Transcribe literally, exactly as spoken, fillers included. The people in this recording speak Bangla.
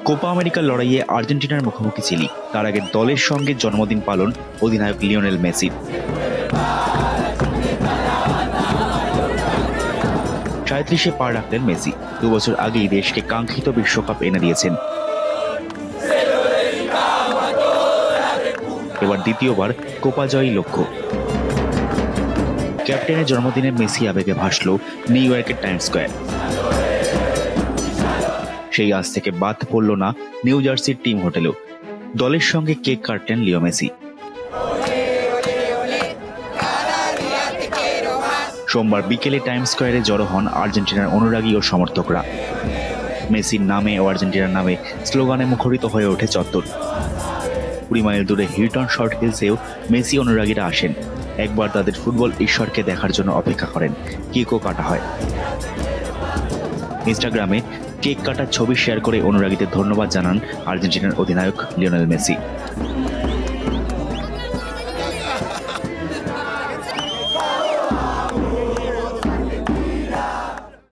কোপা আমেরিকার লড়াইয়ে আর্জেন্টিনার মুখোমুখি চিলি। তার আগে দলের সঙ্গে জন্মদিন পালন অধিনায়ক লিওনেল মেসির। সাঁইত্রিশে পা রাখলেন মেসি। দু বছর আগেই দেশকে কাঙ্ক্ষিত বিশ্বকাপ এনে দিয়েছেন। এবার দ্বিতীয়বার কোপা জয়ী লক্ষ্য। ক্যাপ্টেনের জন্মদিনে মেসি আবেগে ভাসল নিউ ইয়র্কের টাইমস স্কয়ার। সেই আজ থেকে বাদ পড়ল না নিউ জার্সির টিম হোটেলেও। দলের সঙ্গে কেক কাটলেন লিও মেসি। সোমবার বিকেলে টাইমস স্কয়ারে জড়ো হন আর্জেন্টিনার অনুরাগী ও সমর্থকরা। মেসির নামে ও আর্জেন্টিনার নামে স্লোগানে মুখরিত হয়ে ওঠে চত্বর। কুড়ি মাইল দূরে হিলটন শর্ট হিলসেও মেসি অনুরাগীরা আসেন। একবার তাদের ফুটবল ঈশ্বরকে দেখার জন্য অপেক্ষা করেন। কেকও কাটা হয়। ইনস্টাগ্রামে কেক কাটার ছবি শেয়ার করে অনুরাগীদের ধন্যবাদ জানান আর্জেন্টিনার অধিনায়ক লিওনেল মেসি।